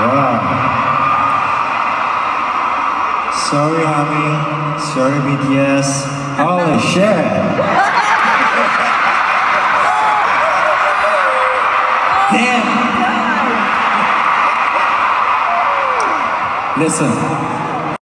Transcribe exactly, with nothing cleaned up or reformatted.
Sorry, Ami. Sorry, B T S. Holy shit! Damn! Listen.